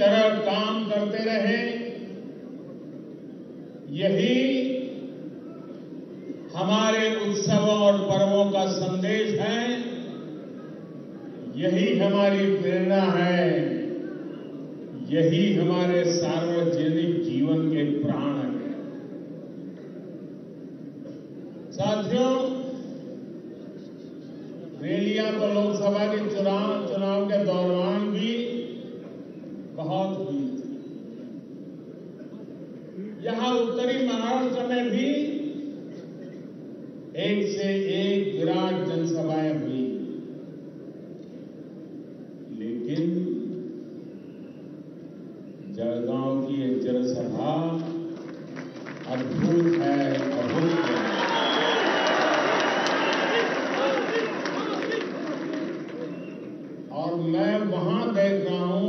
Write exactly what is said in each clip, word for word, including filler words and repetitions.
तरह काम करते रहे, यही हमारे उत्सवों और पर्वों का संदेश है, यही हमारी प्रेरणा है, यही हमारे सार्वजनिक जीवन के प्राण हैं। साथियों, रैलियां तो लोकसभा के चुनाव चुनाव के दौरान भी बहुत हुई थी। यहां उत्तरी महाराष्ट्र में भी एक से एक विराट जनसभाएं हुई, लेकिन जलगांव की एक जनसभा अद्भुत है, अद्भुत है। और मैं वहां देख रहा हूं,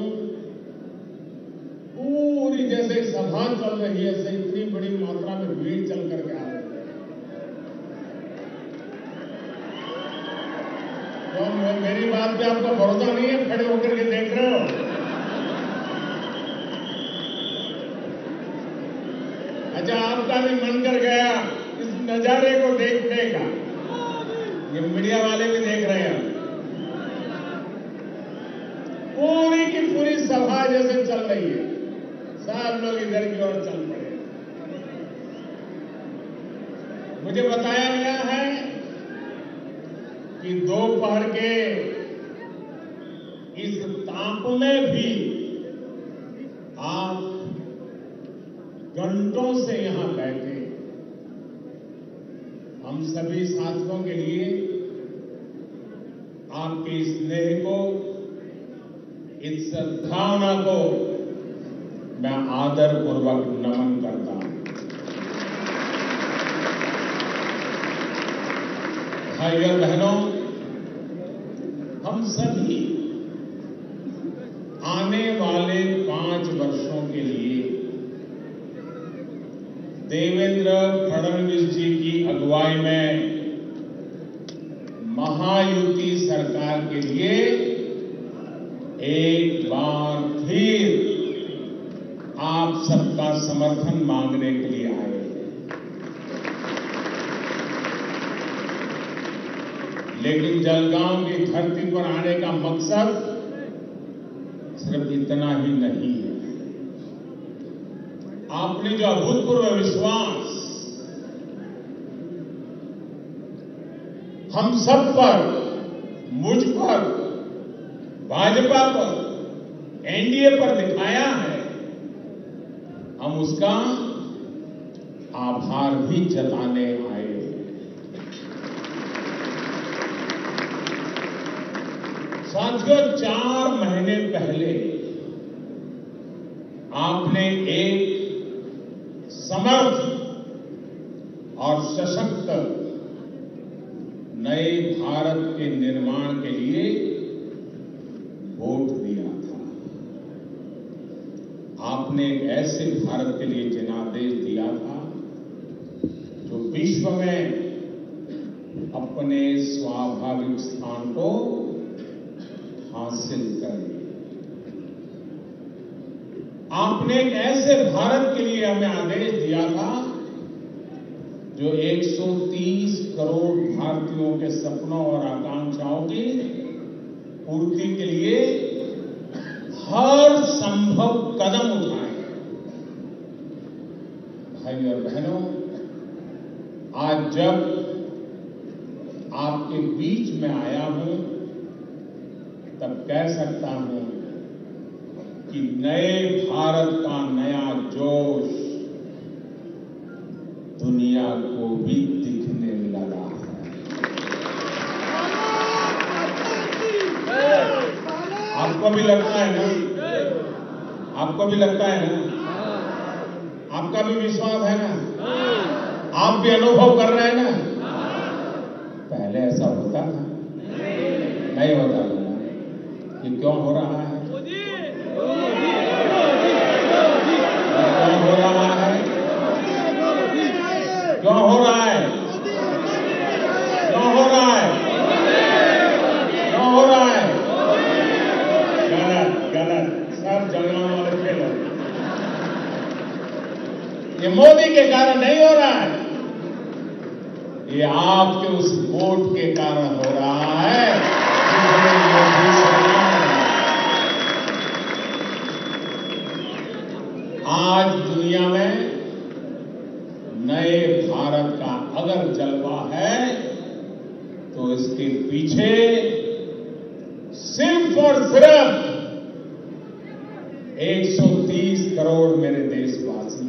पूरी जैसे सभा चल रही है, ऐसे इतनी बड़ी मात्रा में भीड़ चल करके आ रही है। तो मेरी बात पे आपको भरोसा नहीं है? खड़े होकर के देख रहे हो? अच्छा, आपका भी मन कर गया इस नजारे को देखने का। ये मीडिया वाले भी देख रहे हैं। पूरी की पूरी सभा जैसे चल रही है, सब लोग इधर की ओर चल पड़े। मुझे बताया गया है कि दोपहर के इस ताप में भी आप घंटों से यहां बैठे। हम सभी साथियों के लिए आपके इस स्नेह को, इस सद्भावना को मैं आदरपूर्वक नमन करता हूं। भाइयों और बहनों, हम सभी आने वाले पांच वर्षों के लिए देवेंद्र फडणवीस जी की अगुवाई में महायुति सरकार के लिए एक बार फिर आप सबका समर्थन मांगने के लिए आए। लेकिन जलगांव की धरती पर आने का मकसद सिर्फ इतना ही नहीं है। आपने जो अभूतपूर्व विश्वास हम सब पर, मुझ पर, भाजपा पर, एनडीए पर दिखाया है, हम उसका आभार भी जताने आए। साथियों, चार महीने पहले आपने एक समर्थ और सशक्त नए भारत के निर्माण के लिए वोट दिया था। आपने एक ऐसे भारत के लिए जनादेश दिया था जो विश्व में अपने स्वाभाविक स्थान को हासिल करे। आपने एक ऐसे भारत के लिए हमें आदेश दिया था जो एक सौ तीस करोड़ भारतीयों के सपनों और आकांक्षाओं की पूर्ति के लिए हर संभव कदम उठाए। भाई और बहनों, आज जब आपके बीच में आया हूं, तब कह सकता हूं कि नए भारत का नया जोश दुनिया को भी दिखने लगा है। आपको भी लगता है ना? आपको भी लगता है ना? आपका भी विश्वास है ना? आप भी अनुभव कर रहे हैं ना? पहले ऐसा होता था? नहीं होता था। ये क्यों हो रहा है? क्यों हो रहा है? क्यों हो रहा है? क्यों हो रहा है? क्यों हो रहा है? गलत, गलत। सब जलगांव वाले ये मोदी के कारण नहीं हो रहा है, ये आपके उस वोट के कारण हो रहा है। आज दुनिया में नए भारत का अगर जलवा है तो इसके पीछे सिर्फ और सिर्फ एक सौ तीस करोड़ मेरे देशवासी।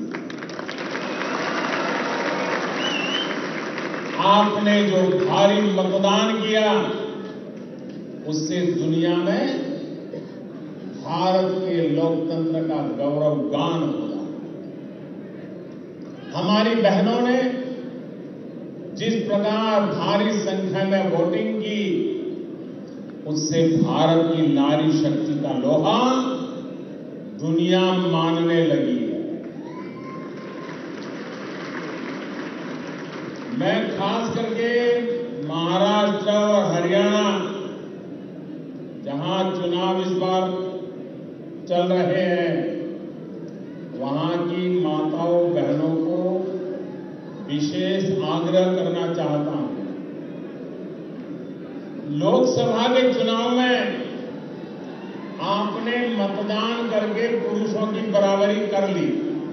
आपने जो भारी मतदान किया उससे दुनिया में भारत के लोकतंत्र का गौरवगान हो रहा। हमारी बहनों ने जिस प्रकार भारी संख्या में वोटिंग की उससे भारत की नारी शक्ति का लोहा दुनिया मानने लगी है। मैं खास करके महाराष्ट्र और हरियाणा जहां चुनाव इस बार चल रहे हैं वहां की माताओं बहनों को विशेष आग्रह करना चाहता हूं। लोकसभा के चुनाव में आपने मतदान करके पुरुषों की बराबरी कर ली,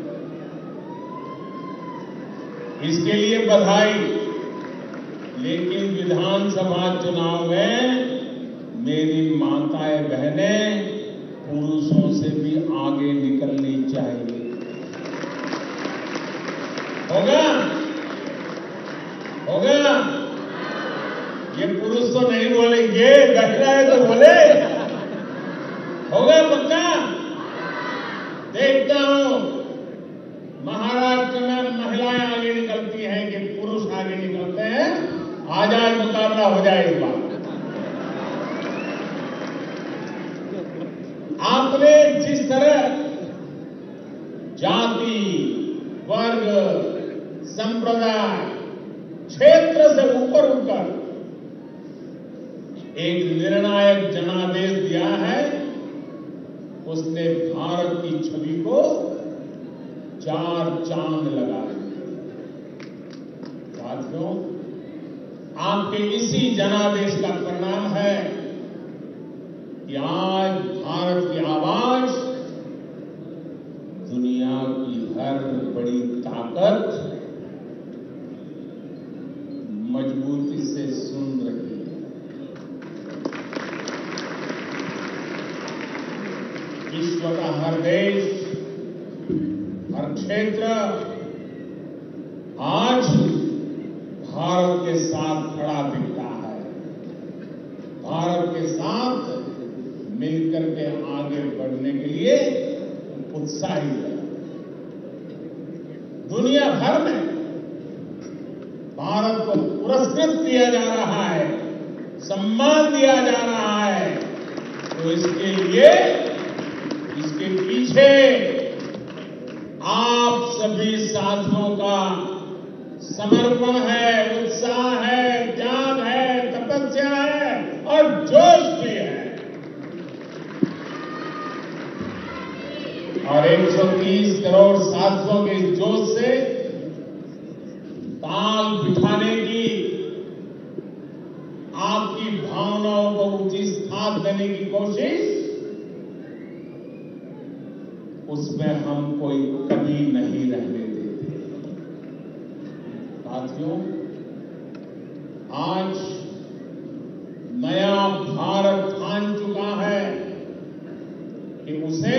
इसके लिए बधाई। लेकिन विधानसभा चुनाव में मेरी माताएं बहनें पुरुषों से भी आगे निकलनी चाहिए। होगा होगा ये पुरुष तो नहीं बोलेंगे, बैठा है तो बोले। होगा पक्का? देखता हूं महाराष्ट्र में महिलाएं आगे निकलती हैं कि पुरुष आगे निकलते हैं। आज आज मुकाबला हो जाए इस बार। आपने जिस तरह जाति, वर्ग, संप्रदाय, क्षेत्र से ऊपर उठकर एक निर्णायक जनादेश दिया है, उसने भारत की छवि को चार चांद लगा दिए। साथियों, आपके इसी जनादेश का परिणाम है कि आज भारत की आवाज दुनिया की हर बड़ी ताकत मजबूती से सुन रही है। विश्व का हर देश, हर क्षेत्र आज भारत के साथ खड़ा दिखता है, भारत के साथ मिलकर के आगे बढ़ने के लिए उत्साहित है। दुनिया भर में भारत को पुरस्कृत किया जा रहा है, सम्मान दिया जा रहा है, तो इसके लिए, इसके पीछे आप सभी साथियों का समर्पण है, उत्साह है, त्याग है, तपस्या है और जोश भी है। और एक सौ तीस करोड़ साथियों के जोश से ताल बिठाने की, आपकी भावनाओं को उचित स्थान देने की कोशिश, उसमें हम कोई कमी नहीं रहने देते। साथियों, आज नया भारत ठान चुका है कि उसे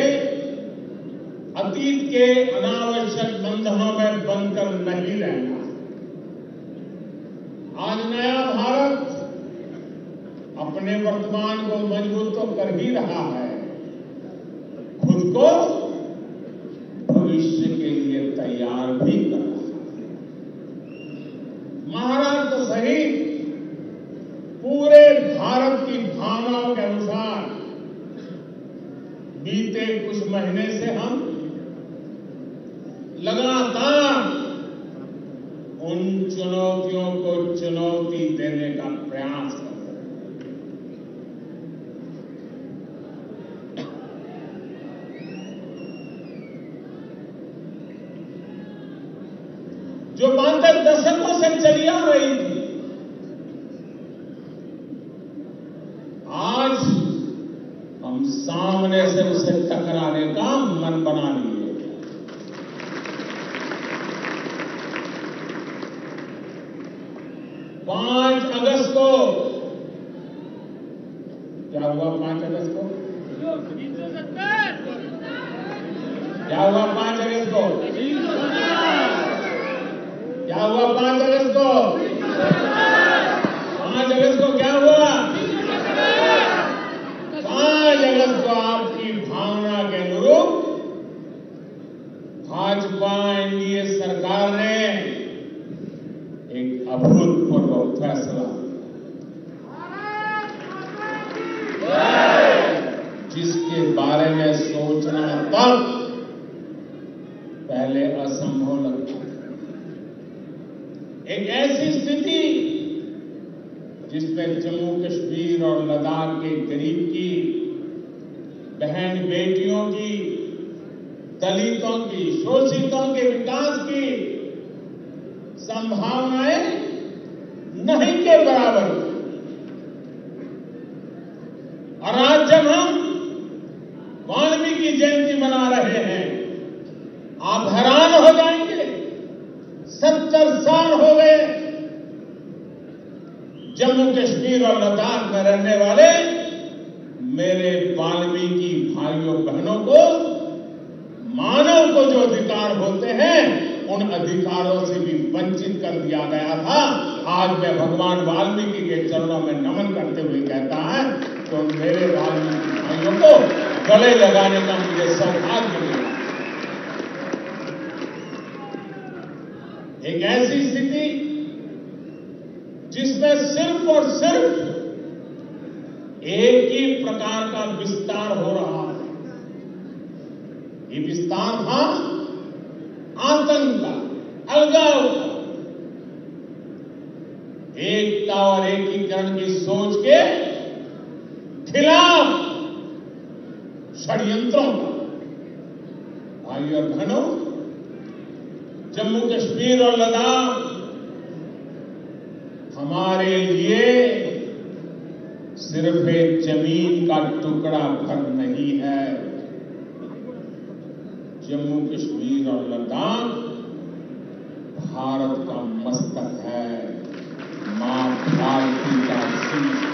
अतीत के अनावश्यक बंधनों में बंधकर नहीं रहना। आज नया भारत अपने वर्तमान को मजबूत तो कर ही रहा है, खुद को भविष्य के लिए तैयार भी कर रहा है। महाराष्ट्र सहित पूरे भारत की भावनाओं के अनुसार बीते कुछ महीने से हम लगातार उन चुनौतियों को चुनौती देने का प्रयास कर रहे हैं। जो बातें दशकों से चली आ रही थी, आज हम सामने से उसे टकराने का मन बना लिए। पांच अगस्त को क्या हुआ? पांच अगस्त को क्या हुआ? पांच अगस्त को क्या हुआ? पांच अगस्त को पांच अगस्त को क्या हुआ? पांच अगस्त को आपकी भावना के अनुरूप भाजपा एनडीए सरकार ने एक अभूतपूर्व फैसला, जिसके बारे में सोचना तक पहले असंभव लगता था। एक ऐसी स्थिति जिसमें जम्मू कश्मीर और लद्दाख के गरीब की, बहन बेटियों की, दलितों की, शोषितों के विकास की संभावनाएं नहीं के बराबर थी। और आज जब हम वाल्मीकि जयंती मना रहे हैं, आप हैरान हो जाएंगे। सत्तर साल हो गए जम्मू कश्मीर और लद्दाख में रहने वाले मेरे वाल्मीकि भाइयों बहनों को, मानव को जो अधिकार होते हैं, उन अधिकारों से भी वंचित कर दिया गया था। आज मैं भगवान वाल्मीकि के चरणों में नमन करते हुए कहता है तो मेरे वाल्मीकि भाइयों को गले लगाने का मुझे सौभाग्य मिला। एक ऐसी स्थिति जिसमें सिर्फ और सिर्फ एक ही प्रकार का विस्तार हो रहा है। ये विस्तार था आतंक का, अलगाव का, एकता और एकीकरण की सोच के खिलाफ षड्यंत्रों का। भाइयों और बहनों, जम्मू कश्मीर और लद्दाख हमारे लिए सिर्फ एक जमीन का टुकड़ा भर नहीं है। जम्मू कश्मीर और लद्दाख भारत का मस्तक है, मां भारती का शीश।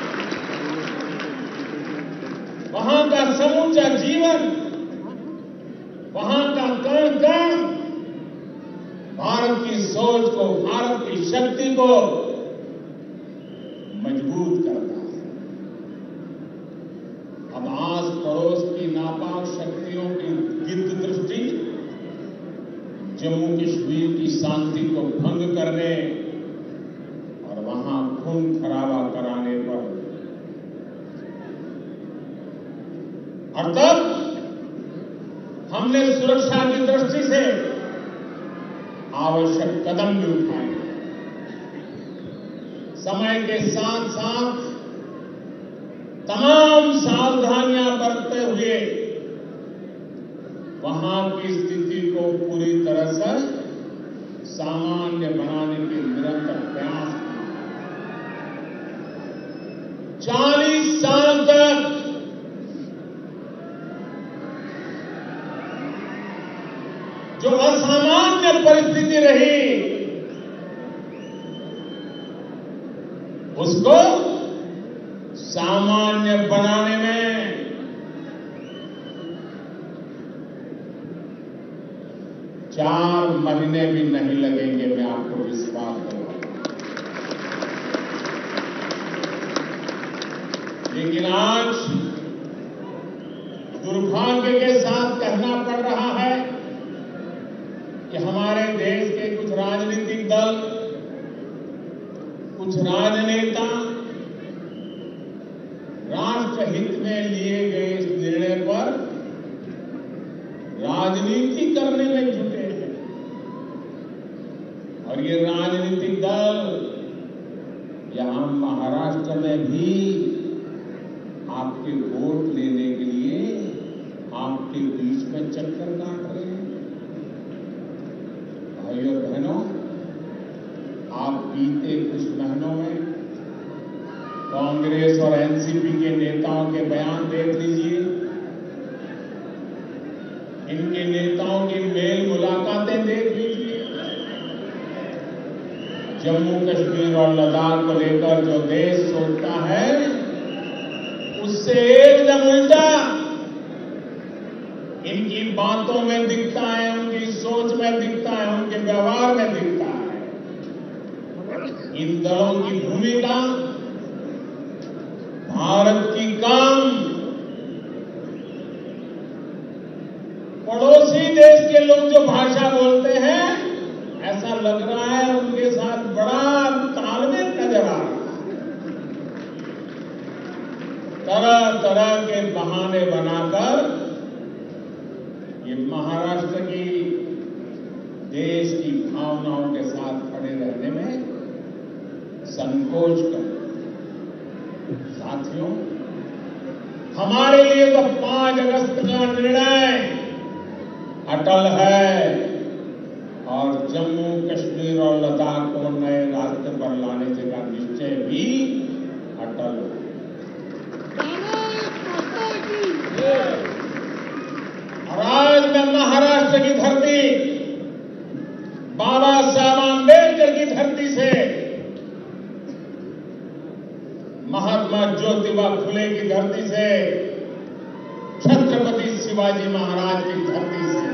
वहां का समूचा जीवन, वहां का कण कण भारत की सोच को, भारत की शक्ति को मजबूत करता है। अब आस पड़ोस की नापाक शक्तियों की गिद्ध दृष्टि जम्मू कश्मीर की शांति को भंग करने और वहां खून खराबा कराने पर, और तब हमने सुरक्षा की दृष्टि से आवश्यक कदम भी उठाए। समय के साथ साथ तमाम सावधानियां बरतते हुए वहां की स्थिति को पूरी तरह से सामान्य बनाने के निरंतर प्रयास किए। चालीस साल तक जो असामान्य परिस्थिति रही, उसको सामान्य बनाने में चार महीने भी नहीं लगेंगे, मैं आपको विश्वास दूंगा। लेकिन आज दुर्भाग्य के साथ कहना पड़ रहा है कि हमारे देश के कुछ राजनीतिक दल, कुछ राजनेता राष्ट्रहित में लिए गए इस निर्णय पर राजनीति करने में जुटे हैं। और ये राजनीतिक दल यहां महाराष्ट्र में भी आपके वोट लेने के लिए आपके बीच में चक्कर काट रहे हैं। भाइयों बहनों, कांग्रेस और एनसीपी के नेताओं के बयान देख लीजिए, इनके नेताओं की मेल मुलाकातें देख लीजिए। जम्मू कश्मीर और लद्दाख को लेकर जो देश सोचता है उससे एकदम उल्टा इनकी बातों में दिखता है, उनकी सोच में दिखता है, उनके व्यवहार में दिखता है। इन दलों की भूमिका भारत की काम पड़ोसी देश के लोग जो भाषा बोलते हैं, ऐसा लग रहा है उनके साथ बड़ा तालमेल नजर आ रहा है। तरह तरह के बहाने बनाकर ये महाराष्ट्र की देश की भावनाओं के साथ खड़े रहने में संकोच कर। साथियों, हमारे लिए तो पांच अगस्त का निर्णय अटल है और जम्मू कश्मीर और लद्दाख को नए रास्ते पर लाने का निश्चय भी अटल है। और आज मैं महाराष्ट्र की धरती, बाबा साहब आंबेडकर की धरती से, महात्मा ज्योतिबा फुले की धरती से, छत्रपति शिवाजी महाराज की धरती से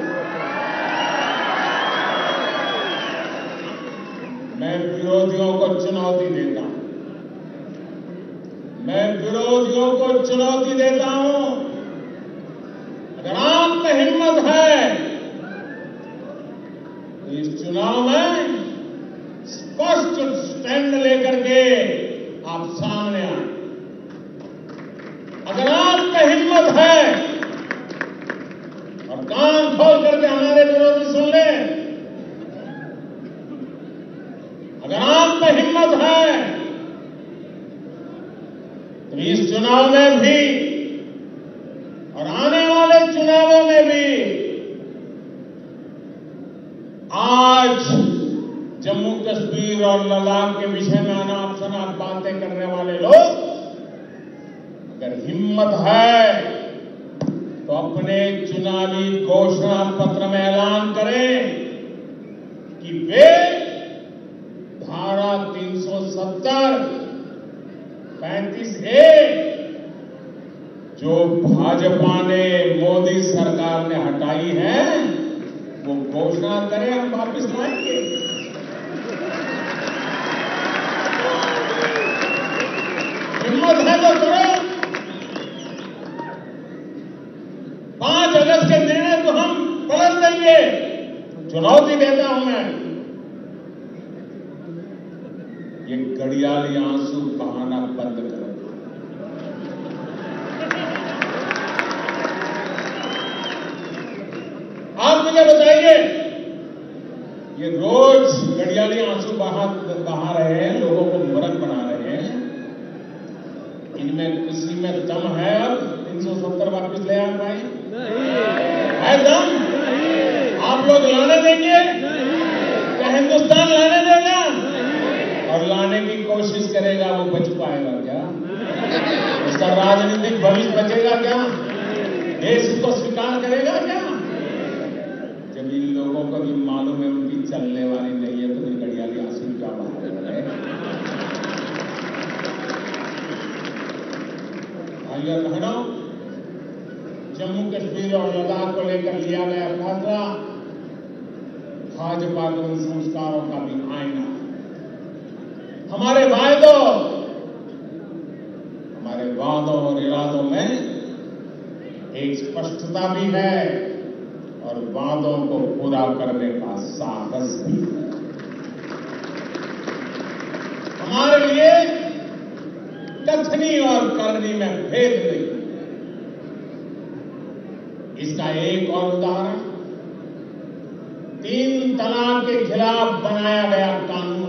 मैं विरोधियों को चुनौती देता हूं। मैं विरोधियों को चुनौती देता हूं, अगर आप में हिम्मत है तो इस चुनाव में स्पष्ट स्टैंड लेकर के आप सामने आए। अगर आप में हिम्मत है और कान खोल करके हमारे विरोधी सुन ले, अगर आप में हिम्मत है तो इस चुनाव में भी और आने वाले चुनावों में भी आज जम्मू कश्मीर और लद्दाख के विषय में अनाप शनाप बातें करने वाले लोग अगर हिम्मत है तो अपने चुनावी घोषणा पत्र में ऐलान करें कि वे धारा तीन सौ सत्तर पैंतीस ए जो भाजपा ने, मोदी सरकार ने हटाई है, वो घोषणा करें, हम वापस लाएंगे। हिम्मत है तो करो। पांच अगस्त के निर्णय को हम पलट देंगे, चुनौती देता हूं मैं। ये घड़ियाली आंसू बहाना बंद करो। आप मुझे बताइए, ये रोज घड़ियाली आंसू बहा बहा रहे हैं, लोगों को मूर्ख बना रहे हैं, इनमें किसी में दम है? अब तीन सौ सत्तर वापिस ले आ पाए है दम? आप लोग लाने देंगे? क्या हिंदुस्तान लाने देगा? और लाने की कोशिश करेगा, वो बच पाएगा क्या? उसका राजनीतिक भविष्य बचेगा क्या? देश उसको स्वीकार करेगा क्या? जब इन लोगों को भी मालूम है उनकी चलने वाली नहीं है तो फिर घड़ियाली आंसू क्या बहा रहे हैं? भाइयों बहनों, जम्मू कश्मीर और लद्दाख को लेकर लिया गया फैसला भाजपा के उन संस्कारों का भी आईना है। हमारे वायदों, हमारे वादों और इरादों में एक स्पष्टता भी है और वादों को पूरा करने का साहस भी है। हमारे लिए कथनी और करनी में भेद नहीं। इसका एक और उदाहरण, तीन तलाक के खिलाफ बनाया गया कानून।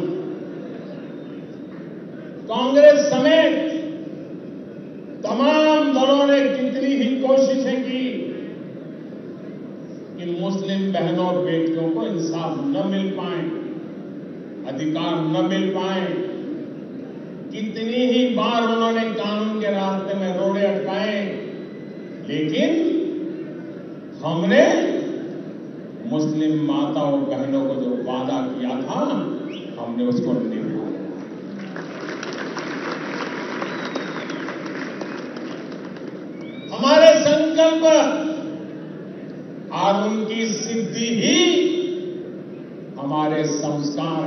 कांग्रेस समेत तमाम दलों ने कितनी ही कोशिशें की कि मुस्लिम बहनों बेटियों को इंसाफ न मिल पाए, अधिकार न मिल पाए, कितनी ही बार उन्होंने कानून के रास्ते में रोड़े अटकाए, लेकिन हमने मुस्लिम माताओं बहनों को जो वादा किया था, हमने उसको निभाया। हमारे संकल्प और उनकी सिद्धि ही हमारे संस्कार,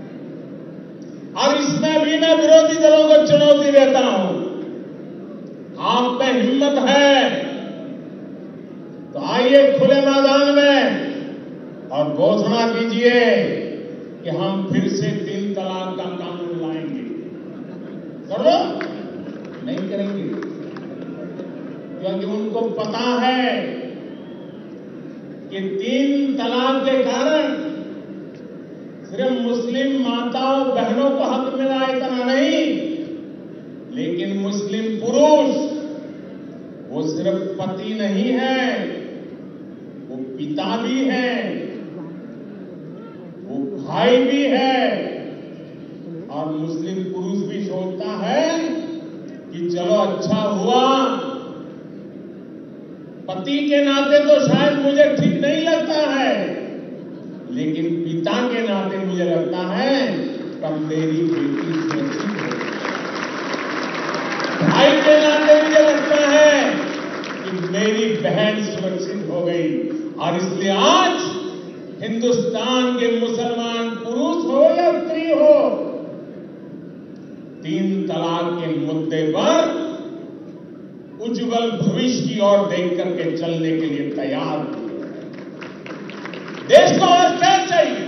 और इसमें भी मैं विरोधी दलों को चुनौती देता हूं। आप में हिम्मत है तो आइए खुले मैदान में और घोषणा कीजिए कि हम फिर से तीन तलाक का कानून लाएंगे। कर लो, नहीं करेंगे, क्योंकि उनको पता है कि तीन तलाक के कारण सिर्फ मुस्लिम माताओं बहनों को हक मिला इतना नहीं, लेकिन मुस्लिम पुरुष वो सिर्फ पति नहीं है, वो पिता भी है, वो भाई भी है। और मुस्लिम पुरुष भी सोचता है कि चलो अच्छा हुआ, पति के नाते तो शायद मुझे ठीक नहीं लगता है, लेकिन पिता के नाते मुझे लगता है तब मेरी बेटी सुरक्षित है। भाई के नाते मुझे लगता है कि मेरी बहन सुरक्षित हो गई। और इसलिए आज हिंदुस्तान के मुसलमान पुरुष हो या स्त्री हो, तीन तलाक के मुद्दे पर उज्जवल भविष्य की ओर देख करके चलने के लिए तैयार थे। देश को और क्या चाहिए?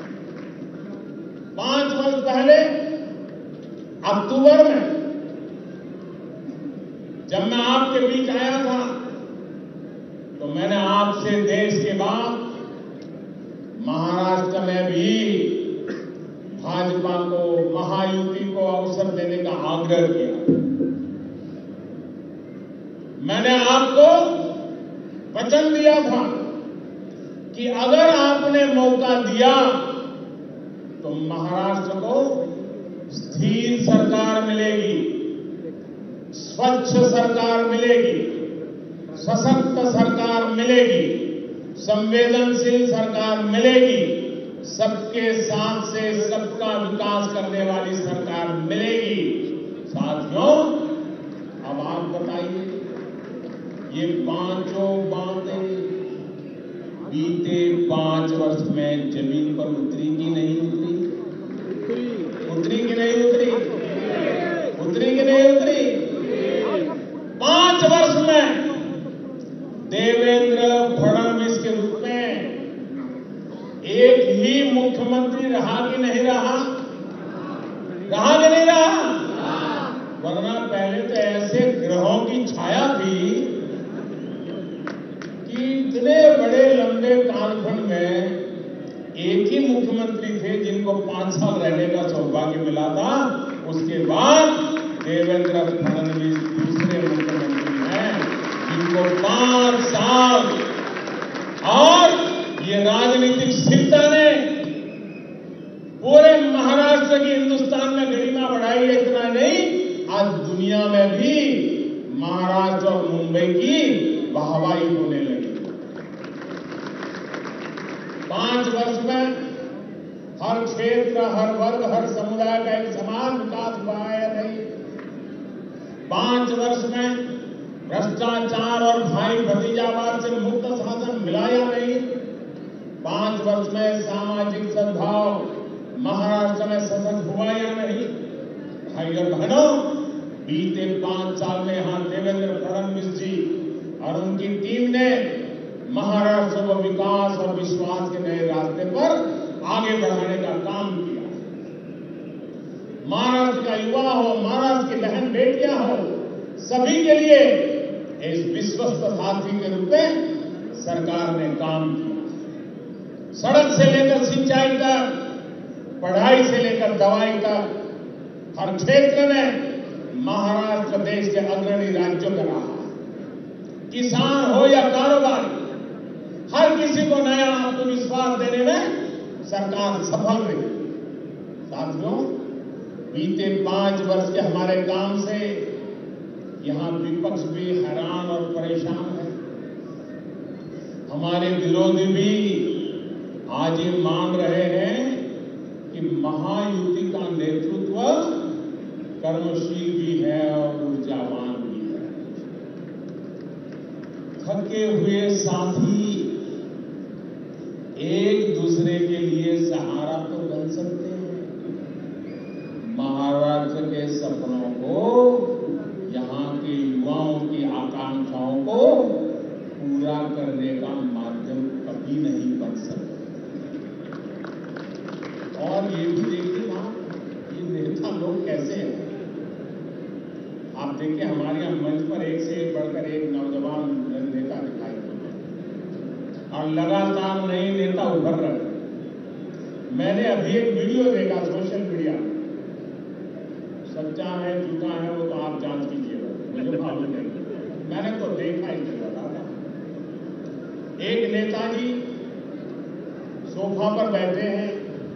पांच वर्ष पहले अक्टूबर में जब मैं आपके बीच आया था, तो मैंने आपसे देश के बाद महाराष्ट्र में भी भाजपा को, महायुति को अवसर देने का आग्रह किया। मैंने आपको वचन दिया था कि अगर आपने मौका दिया तो महाराष्ट्र को स्थिर सरकार मिलेगी, स्वच्छ सरकार मिलेगी, सशक्त सरकार मिलेगी, संवेदनशील सरकार मिलेगी, सबके साथ से सबका विकास करने वाली सरकार मिलेगी। साथियों, अब आप बताइए, ये पांचों बातें बीते पांच वर्ष में जमीन पर उतरी कि नहीं उतरी? उतरी कि नहीं उतरी? उतरी कि नहीं उतरी? पांच वर्ष में देवेंद्र फडणवीस के रूप में एक ही मुख्यमंत्री रहा कि नहीं रहा? रहा कि नहीं रहा? वरना पहले तो ऐसे ग्रहों की छाया थी कि इतने बड़े लंबे कालखंड में एक ही मुख्यमंत्री थे जिनको पांच साल रहने का सौभाग्य मिला था। उसके बाद देवेंद्र फडणवीस दूसरे मुख्यमंत्री हैं जिनको पांच साल, और ये राजनीतिक स्थिरता ने पूरे महाराष्ट्र की हिंदुस्तान में गरिमा बढ़ाई है। इतना नहीं, आज दुनिया में भी महाराष्ट्र और मुंबई की वाहवाही होने लगी। पांच वर्ष में हर क्षेत्र, हर वर्ग, हर समुदाय का एक समान विकास हुआ है या नहीं? पांच वर्ष में भ्रष्टाचार और भाई भतीजावाद से मुक्त शासन मिला या नहीं? पांच वर्ष में सामाजिक सद्भाव महाराष्ट्र में सशक्त हुआ या नहीं? भाई और बहनों, बीते पांच साल में यहां देवेंद्र फडणवीस जी और उनकी टीम ने महाराष्ट्र को विकास और विश्वास के नए रास्ते पर आगे बढ़ाने का काम किया। महाराष्ट्र का युवा हो, महाराष्ट्र की बहन बेटियां हो, सभी के लिए इस विश्वस्त साथी के रूप में सरकार ने काम किया। सड़क से लेकर सिंचाई तक, पढ़ाई से लेकर दवाई तक, हर क्षेत्र में महाराष्ट्र देश के अग्रणी राज्यों का रहा। किसान हो या कारोबारी, हर किसी को नया आत्मविश्वास देने में सरकार सफल रही। साथियों, बीते पांच वर्ष के हमारे काम से यहां विपक्ष भी हैरान और परेशान है। हमारे विरोधी भी आज ये मान रहे हैं कि महायुति का नेतृत्व कर्मशील भी है और ऊर्जावान भी है। थके हुए साथी एक दूसरे के लिए सहारा तो बन सकते हैं। महाराष्ट्र के सपनों को, यहाँ के युवाओं की आकांक्षाओं को पूरा करने का माध्यम कभी नहीं बन सकता। और ये भी देखिए ना, ये नेता लोग कैसे हैं। आप देखिए हमारे यहाँ मंच पर एक से एक बढ़कर एक नौजवान नेता दिखाई देते हैं और लगातार नए नेता उभर रहे हैं। मैंने अभी एक वीडियो देखा सोशल मीडिया में, सच्चा है झूठा है वो तो आप जांच कीजिएगा, मुझे मालूम नहीं, मैंने तो देखा ही नहीं बता रहा। एक नेताजी सोफा पर बैठे हैं,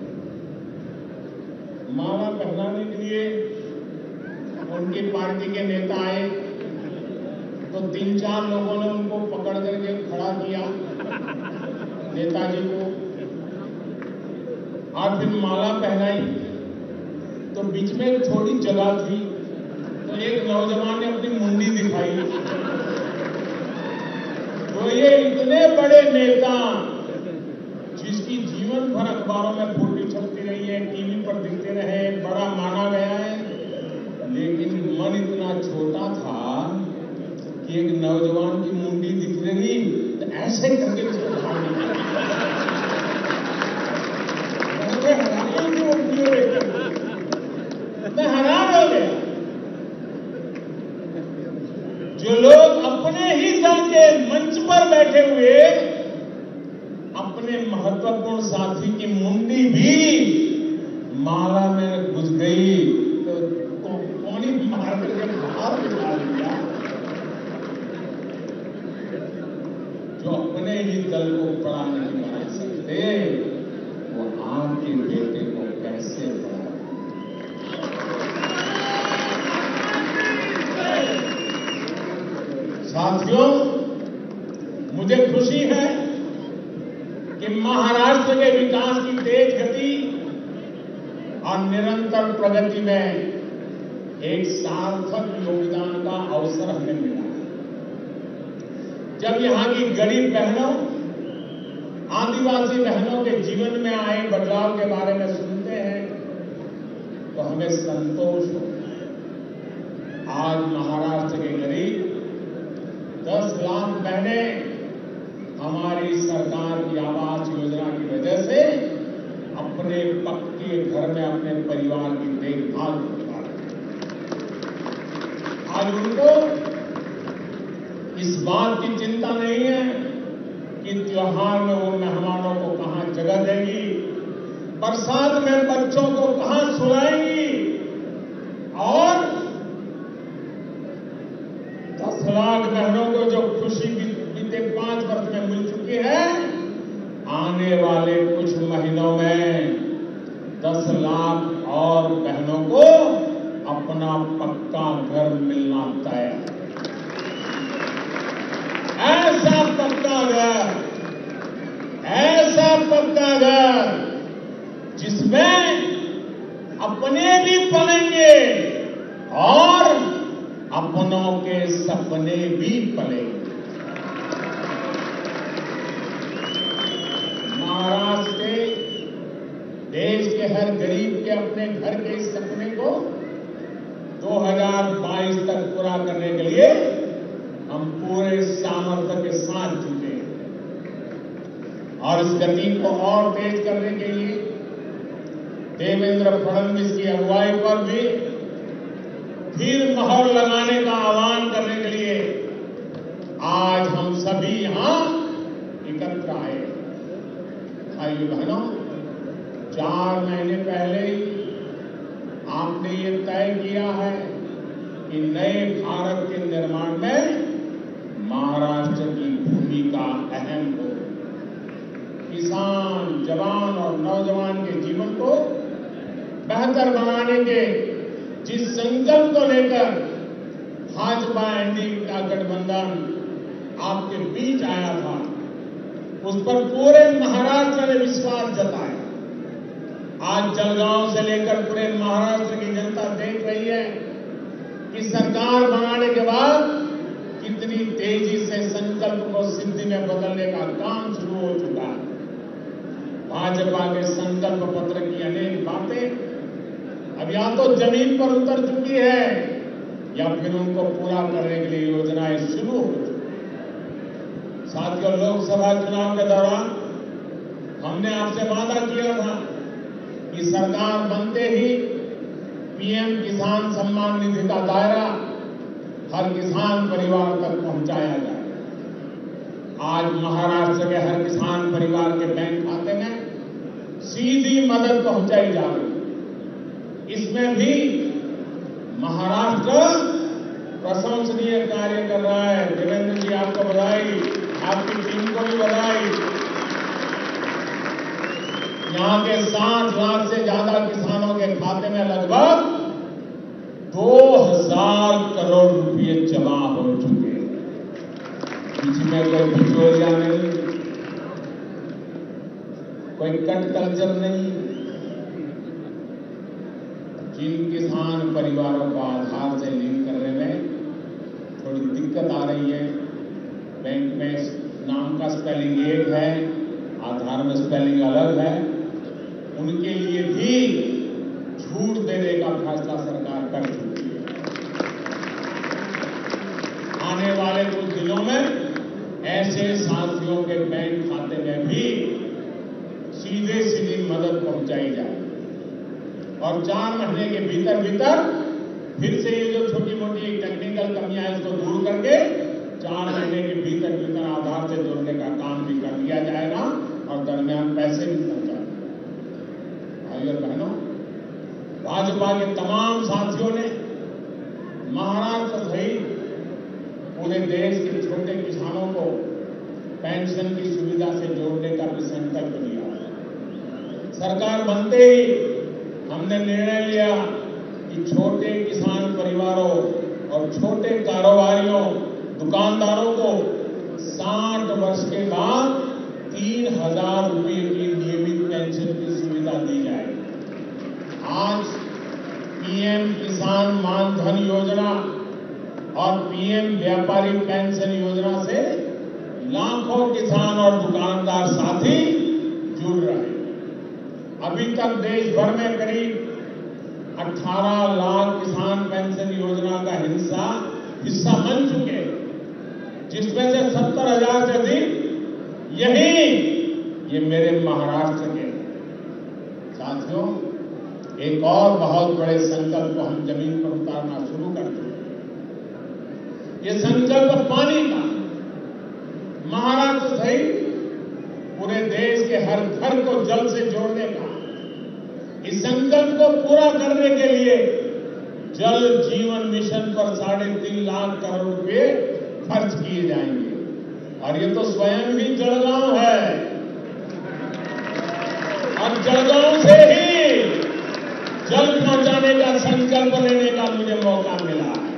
माला पहनाने के लिए उनकी पार्टी के नेता आए तो तीन चार लोगों ने उनको पकड़ करके खड़ा किया, नेताजी को, और फिर माला पहनाई। तो बीच में एक थोड़ी जगह थी तो एक नौजवान ने अपनी मुंडी दिखाई। तो ये इतने बड़े नेता जिसकी जीवन भर अखबारों में फोटो छपती रही है, टीवी पर दिखते रहे, बड़ा माना गया है, लेकिन मन इतना छोटा था कि एक नौजवान की मुंडी दिख रही तो ऐसे करके उसको उठाने मैं हैरान हो गया। जो लोग अपने ही दल के मंच पर बैठे हुए अपने महत्वपूर्ण साथी की मुंडी भी माला में घुस गई तो कौन ही मार करके बाहर निकाल दिया। जो अपने ही दल को बड़ा नहीं बना सकते वो आपके बेटे को कैसे बड़ा। साथियों, मुझे खुशी है कि महाराष्ट्र के विकास की तेज गति और निरंतर प्रगति में एक सार्थक योगदान का अवसर हमें मिला है। जब यहां की गरीब बहनों, आदिवासी बहनों के जीवन में आए बदलाव के बारे में सुनते हैं तो हमें संतोष होता है। आज महाराष्ट्र के करीब दस लाख बहनें हमारी सरकार की आवास योजना की वजह से अपने पक्के घर में अपने परिवार की देखभाल कर रहे हैं। आज उनको इस बात की चिंता नहीं है कि त्योहार में वो मेहमानों को कहां जगह देंगी, बरसात में बच्चों को कहां सुलाएंगी, और दस लाख बहनों को जो खुशी बीते पांच वर्ष में मिल चुकी है, आने वाले कुछ महीनों में दस लाख और बहनों को अपना पक्का घर मिलना तय है। ऐसा पक्का घर, ऐसा पक्का घर जिसमें अपने भी पलेंगे और अपनों के सपने भी पलेंगे। महाराष्ट्र के, देश के हर गरीब के अपने घर के इस सपने को दो हज़ार बाईस तक पूरा करने के लिए हम पूरे सामर्थ्य के साथ जुटे हैं। और इस गति को और तेज करने के लिए देवेंद्र फडणवीस की अगुवाई पर भी फिर मोहर लगाने का आह्वान करने के लिए आज हम सभी यहां एकत्र आए। भाइयों बहनों, चार महीने पहले ही आपने ये तय किया है कि नए भारत के निर्माण में महाराष्ट्र की भूमिका अहम हो। किसान, जवान और नौजवान के जीवन को बेहतर बनाने के जिस संकल्प को लेकर भाजपा एनडीए का गठबंधन आपके बीच आया था, उस पर पूरे महाराष्ट्र ने विश्वास जताया। आज जलगांव से लेकर पूरे महाराष्ट्र की जनता देख रही है कि सरकार बनाने के बाद कितनी तेजी से संकल्प को सिद्धि में बदलने का काम शुरू हो चुका है। भाजपा के संकल्प पत्र की अनेक बातें अब या तो जमीन पर उतर चुकी है या फिर उनको पूरा करने के लिए योजनाएं शुरू हो चुकी हैं। साथियों, लोकसभा चुनाव के दौरान हमने आपसे वादा किया था कि सरकार बनते ही पीएम किसान सम्मान निधि का दायरा हर किसान परिवार तक पहुंचाया जाए। आज महाराष्ट्र के हर किसान परिवार के बैंक खाते में सीधी मदद पहुंचाई जा रही है। इसमें भी महाराष्ट्र प्रशंसनीय कार्य कर रहा है। देवेंद्र जी, आपको बधाई, आपकी टीम को भी बधाई। यहां के सात लाख से ज्यादा किसानों के खाते में लगभग दो हजार करोड़ रुपए जमा हो चुके हैं। इसमें कोई बिचौलिया नहीं, कोई कट कल्चर नहीं। जिन किसान परिवारों को आधार से लिंक करने में थोड़ी दिक्कत आ रही है, बैंक में नाम का स्पेलिंग एक है, आधार में स्पेलिंग अलग है, उनके लिए भी छूट देने का फैसला सरकार कर चुकी है। आने वाले कुछ दिनों में ऐसे साथियों के बैंक खाते में भी सीधे सीधी मदद पहुंचाई जाए और चार महीने के भीतर भीतर फिर से ये जो छोटी मोटी टेक्निकल कमियां हैं उसको दूर करके चार महीने के भीतर भीतर आधार से जोड़ने का काम भी कर दिया जाएगा और दरमियान पैसे भी पहुंचाए। भाई और बहनों, भाजपा के तमाम साथियों ने महाराष्ट्र सहित पूरे देश के छोटे किसानों को पेंशन की सुविधा से जोड़ने का भी संकल्प लिया। सरकार बनते ही हमने निर्णय लिया कि छोटे किसान परिवारों और छोटे कारोबारियों, दुकानदारों को साठ वर्ष के बाद तीन हजार रुपये की नियमित पेंशन की सुविधा दी जाए। आज पीएम किसान मानधन योजना और पीएम व्यापारी पेंशन योजना से लाखों किसान और दुकानदार साथी जुड़ रहे हैं। अभी तक देश भर में करीब अठारह लाख किसान पेंशन योजना का हिस्सा हिस्सा बन चुके हैं, जिसमें से सत्तर हजार से अधिक यही ये मेरे महाराष्ट्र के। साथियों, एक और बहुत बड़े संकल्प को हम जमीन पर उतारना शुरू कर चुके हैं। ये संकल्प पानी का। महाराष्ट्र सहित पूरे देश के हर घर को जल से जोड़ने का, इस संकल्प को पूरा करने के लिए जल जीवन मिशन पर साढ़े तीन लाख करोड़ रुपए खर्च किए जाएंगे। और ये तो स्वयं भी जलगांव है और जलगांव से ही जल पहुंचाने का संकल्प लेने का मुझे मौका मिला है।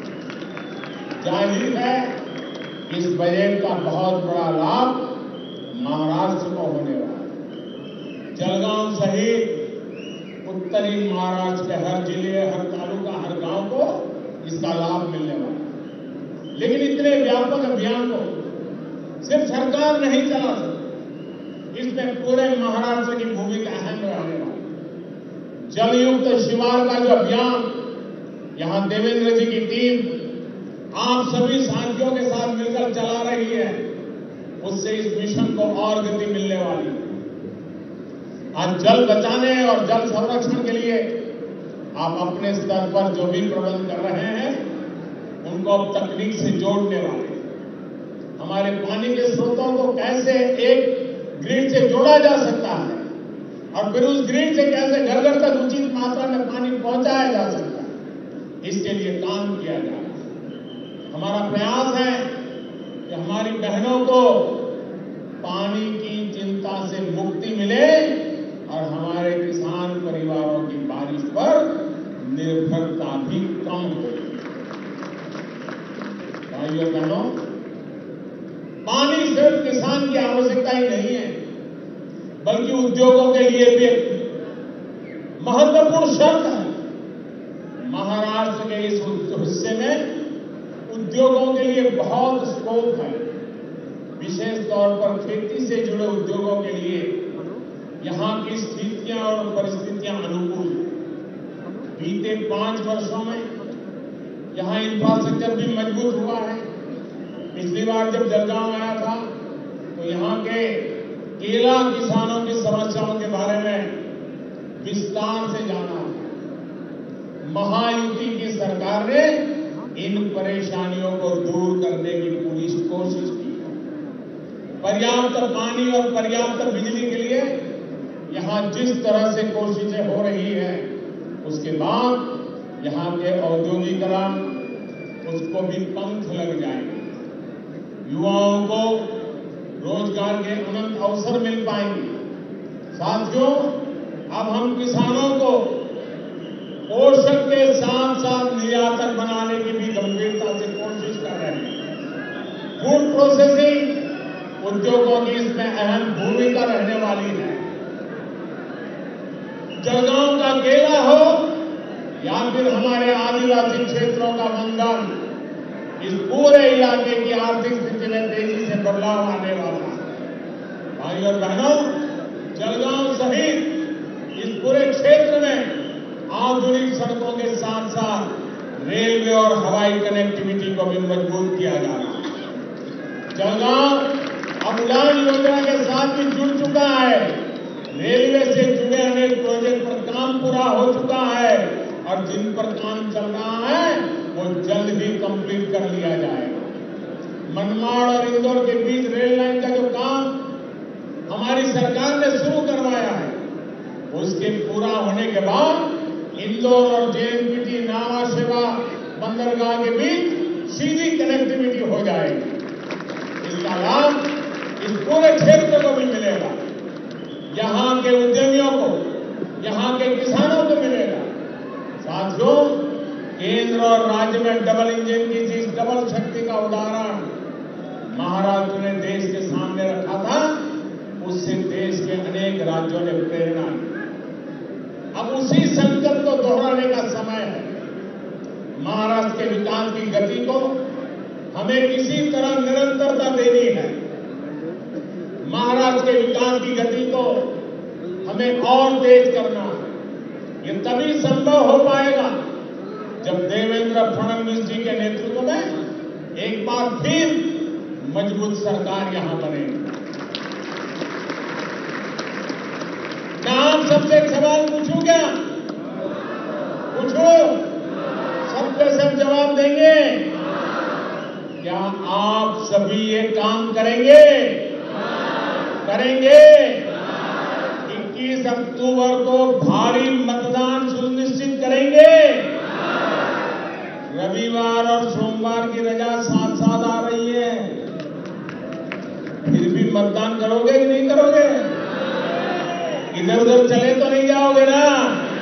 जाहिर है इस बजट का बहुत बड़ा लाभ महाराष्ट्र को होने वाला है। जलगांव सहित उत्तरी महाराष्ट्र के हर जिले, हर तालुका, हर गांव को इसका लाभ मिलने वाला है। लेकिन इतने व्यापक अभियान को सिर्फ सरकार नहीं चला सकती, इसमें पूरे महाराष्ट्र की भूमिका अहम रहने वाली। जलयुक्त शिवार का जो अभियान यहां देवेंद्र जी की टीम आप सभी साथियों के साथ मिलकर चला रही है, उससे इस मिशन को और गति मिलने वाली है। आज जल बचाने और जल संरक्षण के लिए आप अपने स्तर पर जो भी प्रबंध कर रहे हैं उनको अब तकनीक से जोड़ने वाले। हमारे पानी के स्रोतों को कैसे एक ग्रिड से जोड़ा जा सकता है और फिर उस ग्रिड से कैसे घर घर तक उचित मात्रा में पानी पहुंचाया जा सकता है, इसके लिए काम किया जा रहा है। हमारा प्रयास है कि हमारी बहनों को पानी की चिंता से मुक्ति मिले और हमारे किसान परिवारों की बारिश पर निर्भरता भी कम होगी। भाइयों बहनों, पानी सिर्फ किसान की आवश्यकता ही नहीं है, बल्कि उद्योगों के लिए भी एक महत्वपूर्ण शर्त है। महाराष्ट्र के इस हिस्से में उद्योगों के लिए बहुत स्कोप है। विशेष तौर पर खेती से जुड़े उद्योगों के लिए यहां की स्थितियां और परिस्थितियां अनुकूल हैं। बीते पांच वर्षों में यहां इंफ्रास्ट्रक्चर भी मजबूत हुआ है। पिछली बार जब जलगांव आया था तो यहां के केला किसानों की समस्याओं के बारे में विस्तार से जाना। महायुति की सरकार ने इन परेशानियों को दूर करने की पूरी कोशिश की। पर्याप्त पानी और पर्याप्त बिजली के लिए यहां जिस तरह से कोशिशें हो रही है, उसके बाद यहां के औद्योगिकरण उसको भी पंख लग जाएंगे। युवाओं को रोजगार के अनंत अवसर मिल पाएंगे। साथियों, अब हम किसानों को पोषक के साथ साथ निर्यातक बनाने की भी गंभीरता से कोशिश कर रहे हैं। फूड प्रोसेसिंग उद्योगों की इसमें अहम भूमिका रहने वाली है। जलगांव का केला हो या फिर हमारे आदिवासी क्षेत्रों का मंगल, इस पूरे इलाके की आर्थिक स्थिति में तेजी से बदलाव आने वाला है। भाइयों और बहनों, जलगांव सहित इस पूरे क्षेत्र में आधुनिक सड़कों के साथ साथ रेलवे और हवाई कनेक्टिविटी को भी मजबूत किया जा रहा है। जलगांव अब उड़ान योजना के साथ भी जुड़ चुका है। रेलवे से जुड़े अनेक प्रोजेक्ट पर काम पूरा हो चुका है और जिन पर काम चल रहा है वो जल्द ही कंप्लीट कर लिया जाएगा। मनमाड़ और इंदौर के बीच रेल लाइन का जो काम हमारी सरकार ने शुरू करवाया है, उसके पूरा होने के बाद इंदौर और जेएनपीटी नावा सेवा बंदरगाह के बीच सीधी कनेक्टिविटी हो जाएगी। इसका लाभ इस पूरे क्षेत्र को भी मिलेगा, यहां के उद्यमियों को, यहां के किसानों को मिलेगा। साथियों, केंद्र और राज्य में डबल इंजन की जिस डबल शक्ति का उदाहरण महाराष्ट्र ने देश के सामने रखा था, उससे देश के अनेक राज्यों ने प्रेरणा ली। अब उसी संकल्प को दोहराने का समय है। महाराष्ट्र के विकास की गति को हमें इसी तरह निरंतरता देनी है। महाराष्ट्र के विकास की गति को हमें और तेज करना है। ये तभी संभव हो पाएगा जब देवेंद्र फडणवीस जी के नेतृत्व में एक बार फिर मजबूत सरकार यहां बनेगी। मैं आप सबसे एक सवाल पूछूं क्या? पूछो, सब पे सब जवाब देंगे। क्या आप सभी ये काम करेंगे? करेंगे? इक्कीस अक्टूबर को भारी मतदान सुनिश्चित करेंगे। रविवार और सोमवार की रजा साथ साथ आ रही है, फिर भी मतदान करोगे कि नहीं करोगे? इधर उधर चले तो नहीं जाओगे ना?